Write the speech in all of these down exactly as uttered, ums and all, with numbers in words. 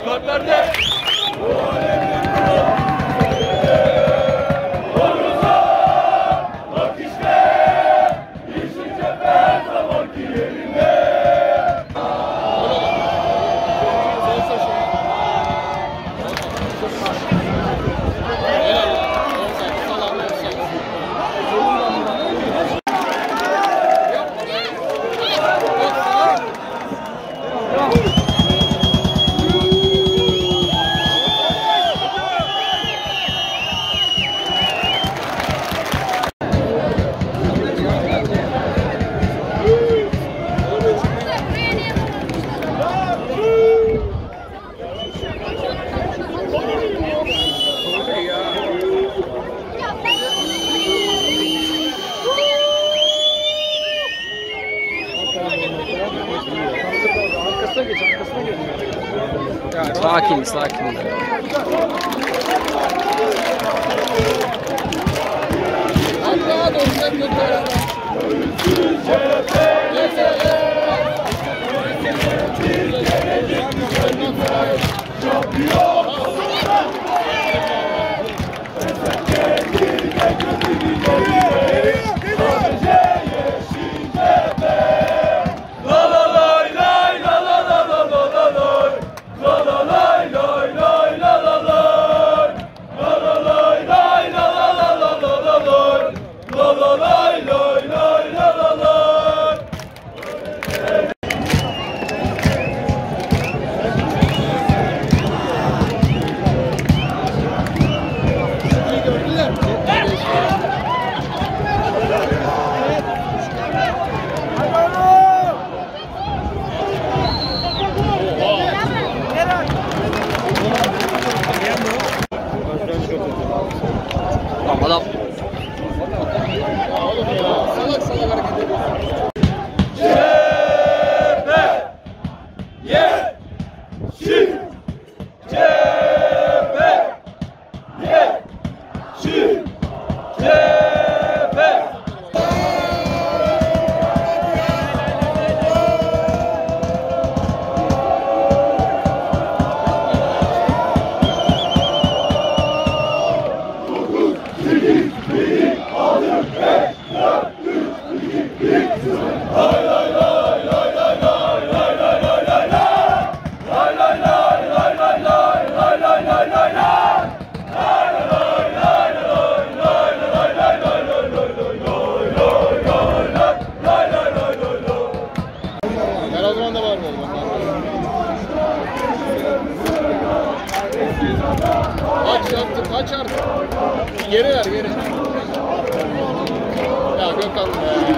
Kartlarda. Sakin, sakin. Hatta dostlar götür. Adam. Salak salak hareket ediyor. Aç artık, aç artık. Geri ver, geri. Ya Gökhan be.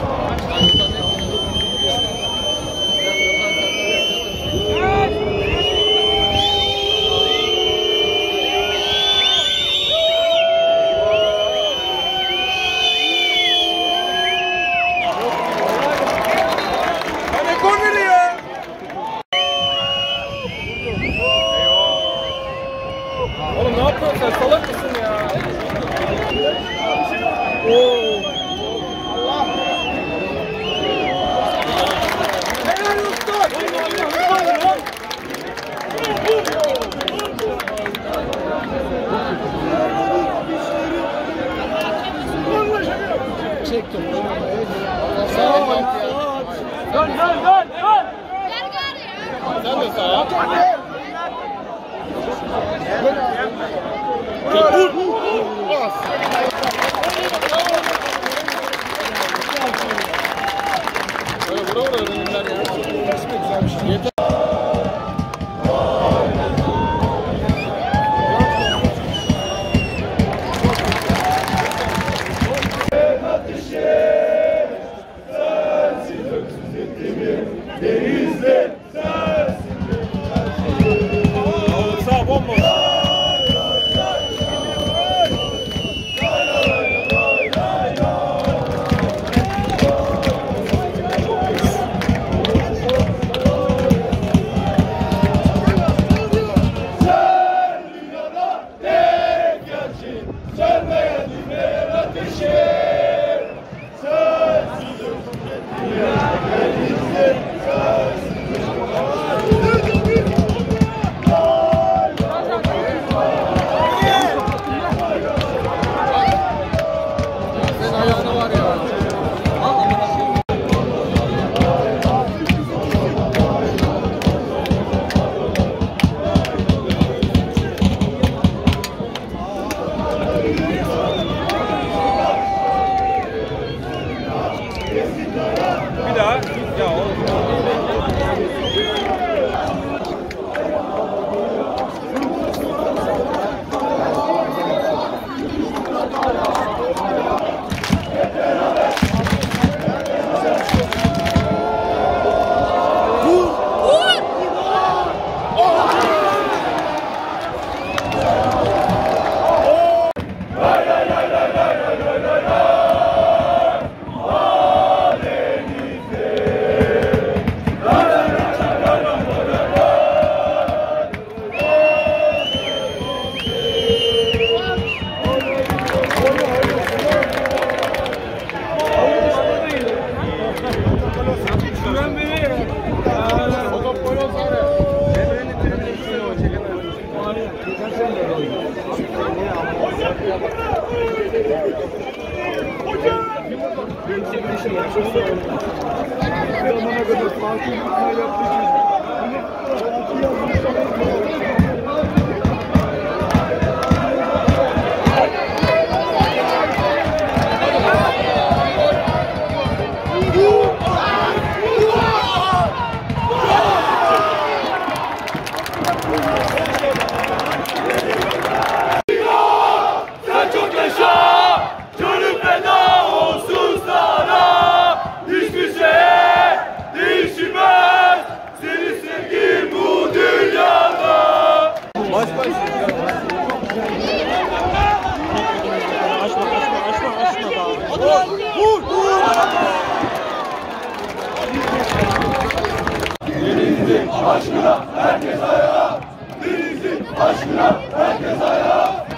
Oğlum ne yapıyorsun sen? Salak mısın ya? Oo. Allah. Helal usta. Çektim. Sağ ol. Dön dön dön dön. Sen de sağ ol. Vur! Bas! Böyle vura vura önümler ya. Yeter. Denizde sensin. Sağ bomboş. Denizli aşkına herkes ayağa. Denizli aşkına herkes ayağa.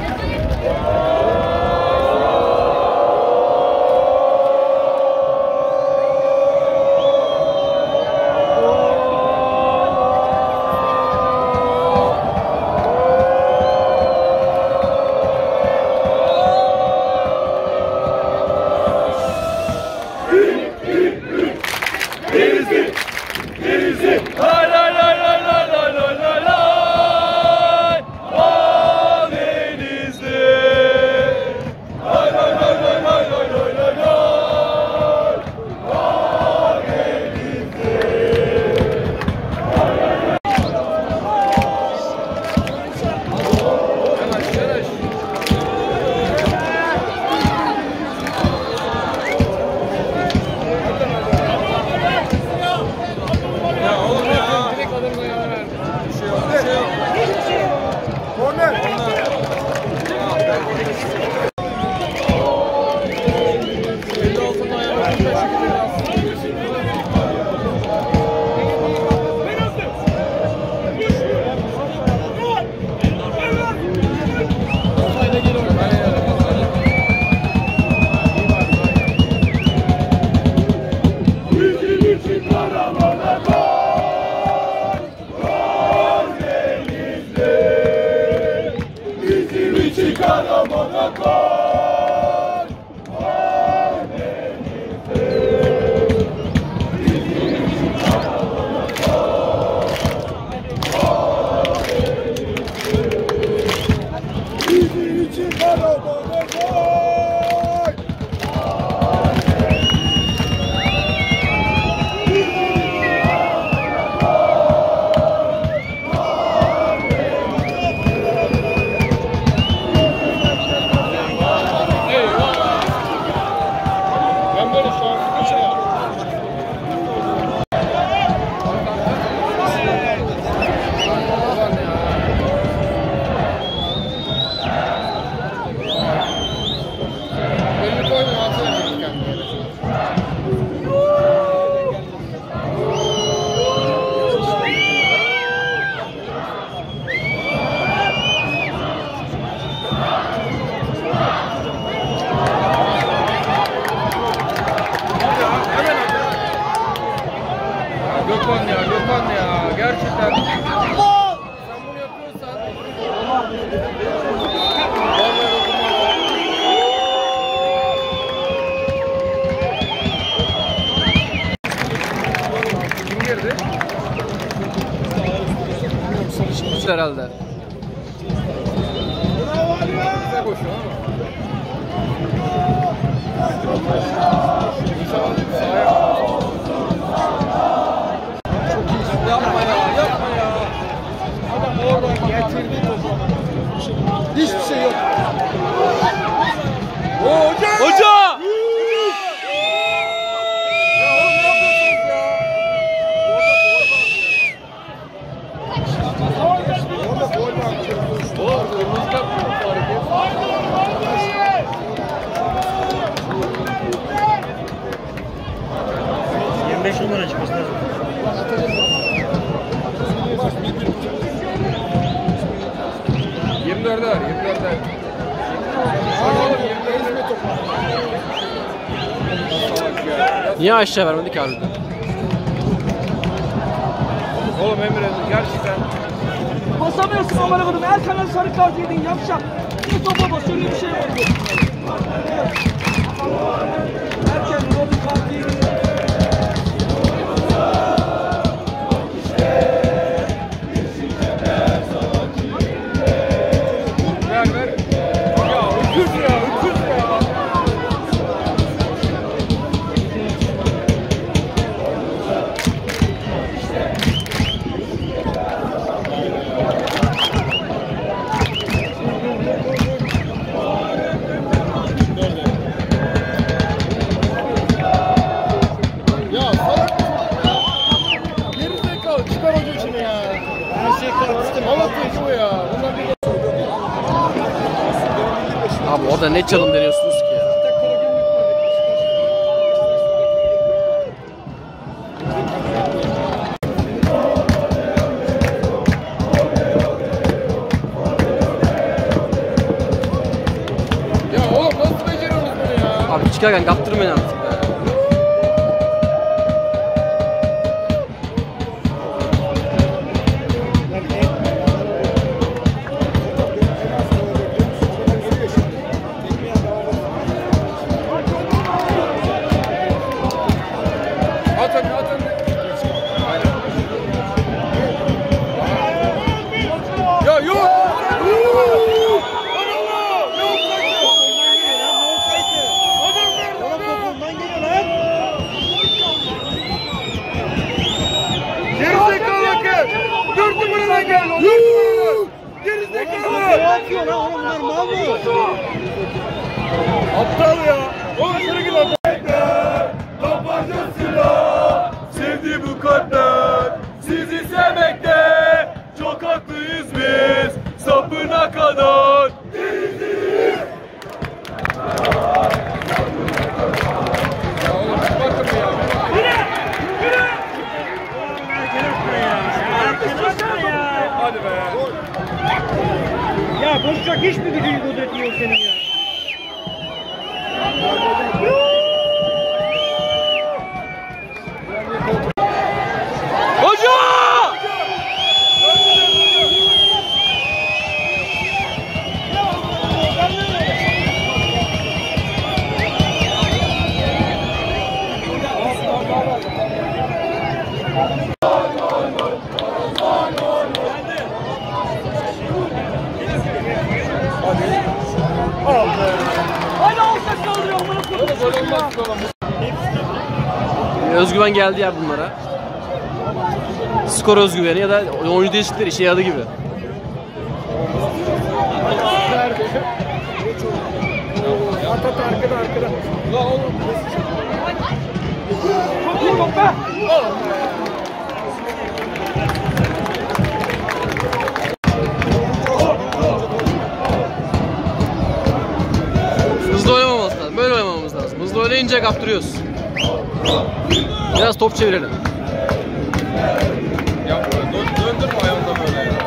Denizli, Denizli, lay lay lay lay lay lay lay lay lay. Ah Denizli, lay lay lay lay lay lay lay lay lay. Ah Denizli. Kahramana kal, ah Denizli. Bizim için kahramana kal, ah Denizli. Bizim için kahramana kal, ah Denizli. Gökhan ya, Gökhan ya. Gerçekten. Sen bunu yapıyorsan. Kim girdi? Herhalde. Güzel koşuyor ama. Yapma ya, yapma ya. Adam oradan getirdi topu. Hiçbir şey yok. Hoca! Hoca! Ya oğlum ne yapıyorsunuz ya? Orada gol var. Oğlum kırmızı kart mı hareket? yirmi beş numara çıkması lazım. yirmi dörde var, yirmi dörde. Niye aşağı vermedik abi? Oğlum Emre gerçekten. Basamıyorsun amına koydum. Erkan'a sarı kart yedin yavşak. Bir topa bas öyle bir şey oldu. Erken Her şey kartıştı. Malatya bu ya. Bunlar bir Abi orada ne çalım deniyorsunuz ki ya? Ya oğlum nasıl beceriyorsunuz bunu ya? Abi çıkarken kaptırmayın artık be. At önüne, at önüne. Ya yok. Gerizekalı kız. Dört numaradan gel. Dört numaradan. Gerizekalı. Ne yapıyor lan oğlum bunlar mal mı? Aptal ya. Oğlum şuraya git aptal. Tabancasıyla sevdi bu kalpler. Sizi sevmekte çok haklıyız biz. Sapına kadar. Ya oğlum bakın ya. Hadi be. Ya konuşacak hiç mi gücün kudreti yok senin ya? Hoca! Özgüven geldi ya bunlara. Skor özgüveni ya da oyuncu değişiklikleri işe yaradı gibi. At at arkada arkada. La oğlum. Çok iyi bak be. Hızlı oynamamamız lazım. Böyle oynamamamız lazım. Hızlı oynayınca kaptırıyoruz. Biraz top çevirelim. Yapma, dön, döndürme ayağında böyle ya.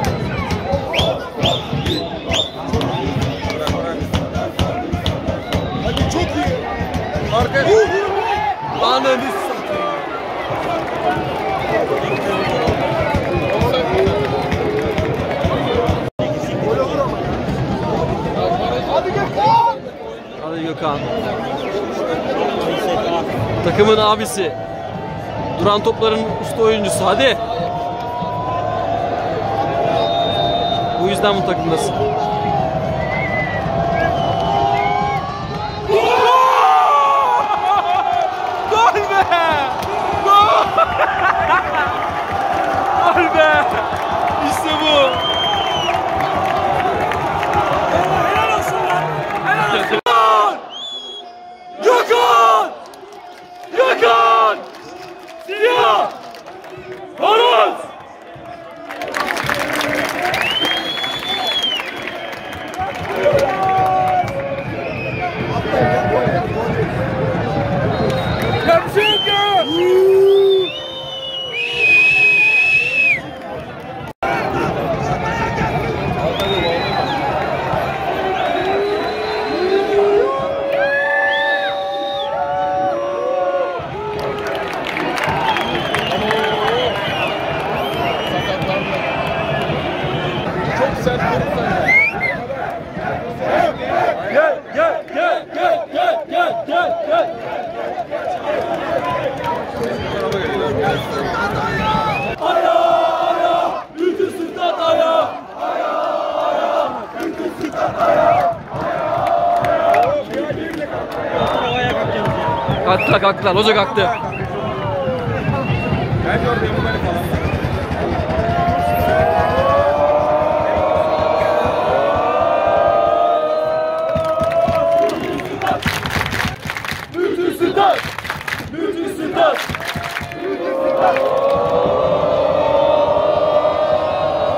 Hadi çok iyi. Arkaya. Ananı satayım. Hadi Gökhan. Hadi Gökhan. Takımın abisi. Duran topların usta oyuncusu. Hadi. Bu yüzden bu takımdasın. Gol be! Gol! Gol be! İşte bu. Helal olsun lan! Helal olsun! Gökhan! Gökhan! Siyah! Horoz! Kalktılar kalktılar. Hoca kalktı. Ben gördüm bunları falan. Bütün stat! Bütün stat!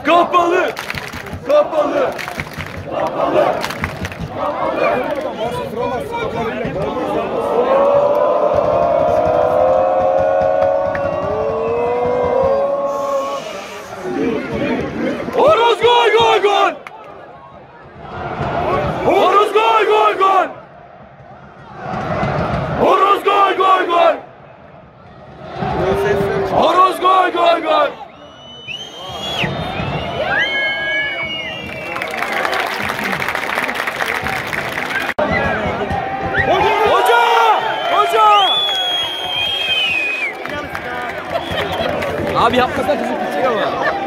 Kapalı. Kapalı. Kapalı. Horoz gol gol gol. Horoz gol gol gol. Horoz gol gol gol. Horoz gol gol gol. Hoca! Hoca! Abi yapmasana kızı küçük ama.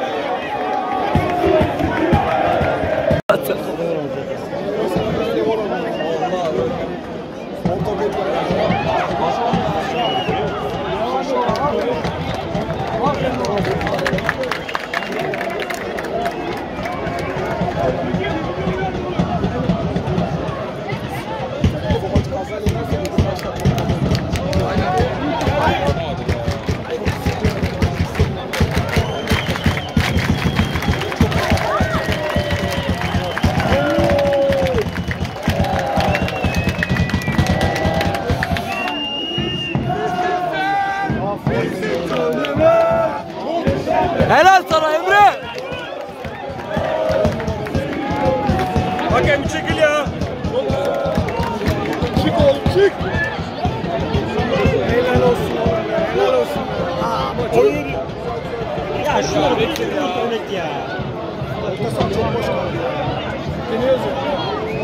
Helal sana Emre. Hakem çekil ya. Çık oğlum çık. Helal olsun oğlum ya. Helal olsun. Aa, oyun. Ya şunları bekle ya. Bekle ya. Orta saha çok boş kaldı ya. Deniyoruz ya.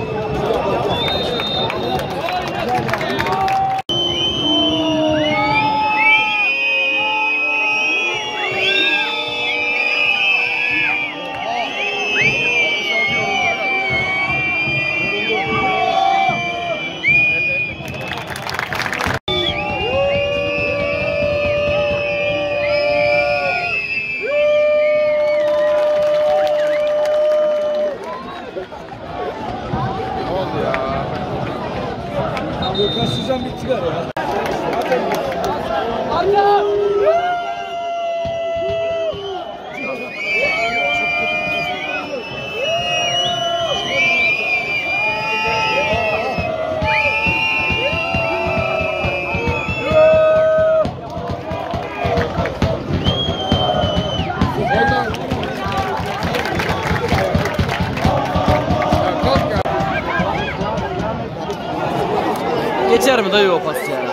Kaçacağım bittiler ya. Arka! Geçer mi dayı o pas ya?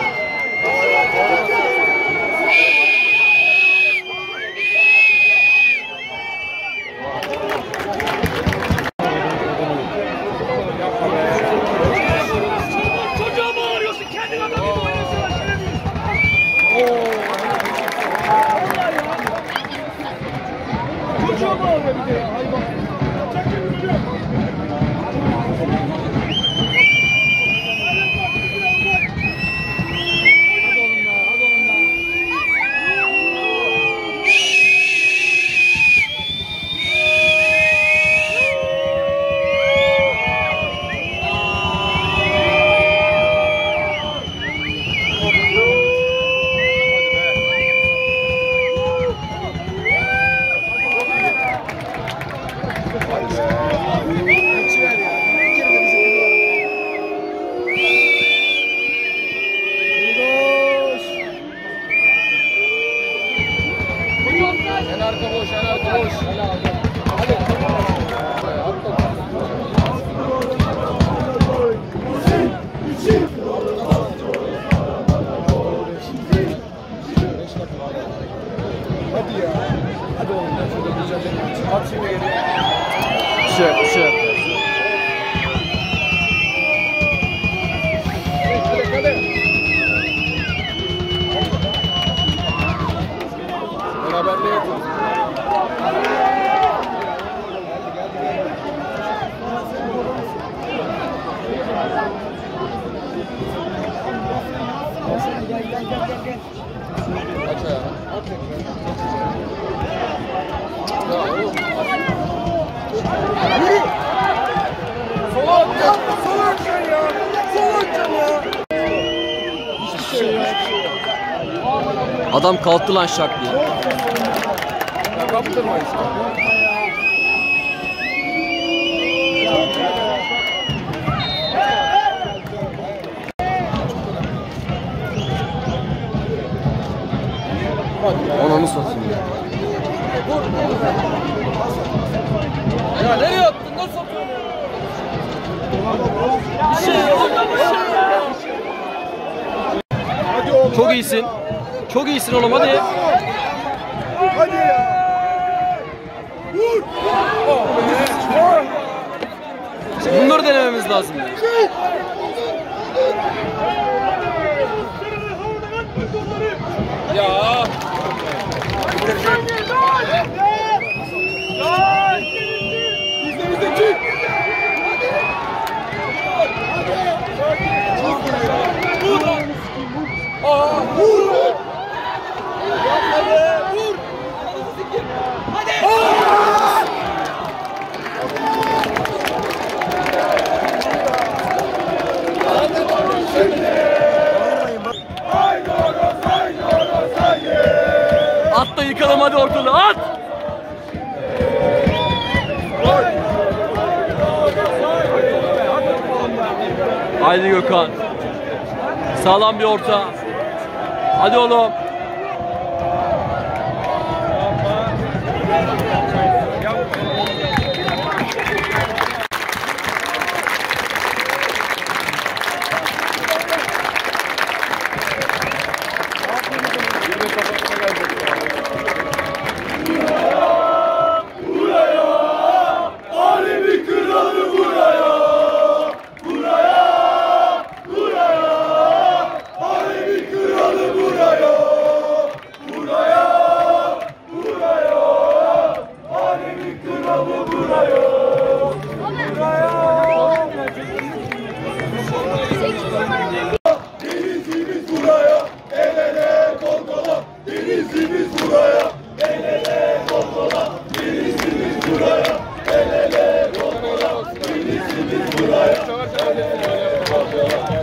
Çocuğa bağırıyorsun, kendin adam gibi oynuyorsun. Çocuğa bağırıyor bir de ya, hayvan. En arka boş, en arka boş. Hadi ya. Hadi oğlum ya, şurada güzelce at şimdi geriye. Bir şey yok, bir şey yok. Hadi hadi. Beraberliğe yapalım. Aç ayağını. Ya oğlum. Yürü. Sola at. Sola atacaksın ya. Sola atacaksın ya. Hiçbir şey yok. Adam kalktı lan şak diye. Ya kaptırma işte. Ananı satayım ya. Ya nereye attın? Nasıl atıyorsun? Bir şey yok. Hadi oğlum. Çok iyisin. Çok iyisin oğlum hadi. Hadi ya. Vur. Bunları denememiz lazım. Ya. Bizde çık. Aa. Vur. Yapma be. Vur. At da yıkalım hadi ortalığı at. Haydi Gökhan. Sağlam bir orta. Hadi oğlum. Denizimiz buraya, el ele kol kola. Denizimiz buraya, el ele kol kola. Denizimiz buraya, el ele kol kola. Denizimiz buraya, el ele kol kola.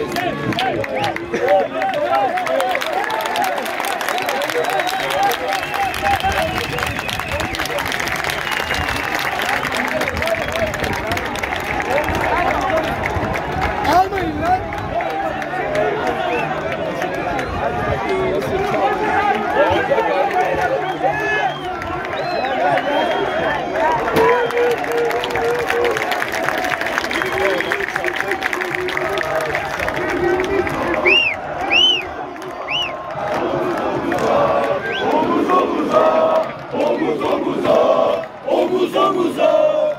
Almayın lan. Omuz omuza, omuz omuza, omuz omuza.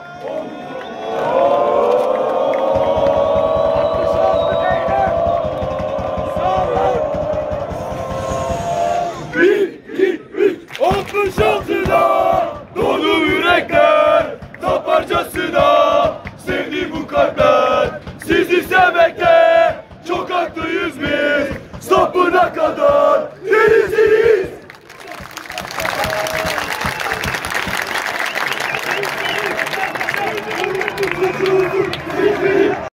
Bir, iki, üç, altmış altıda dolu yürekler, taparcasına sevdi bu kalpler. Sizi sevmekte çok haklıyız biz, sapına kadar